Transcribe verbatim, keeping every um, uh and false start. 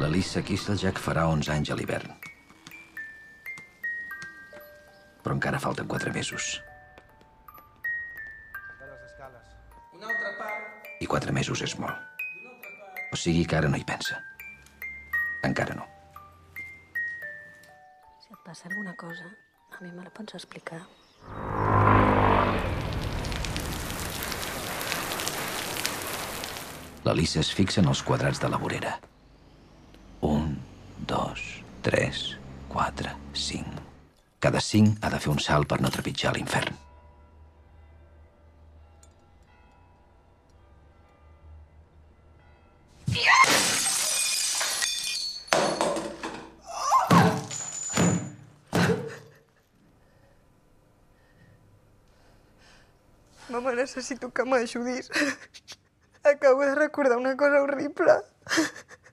L'Elisa Kisseljak farà onze anys a l'hivern. Però encara falten quatre mesos. I quatre mesos és molt. O sigui que ara no hi pensa. Encara no. Si et passa alguna cosa, a mi me la pots explicar. L'Elisa es fixa en els quadrats de la vorera. Un, dos, tres, quatre, cinc. Cada cinc ha de fer un salt per no trepitjar l'infern. Mama, necessito que m'ajudis. Acabo de recordar una cosa horrible.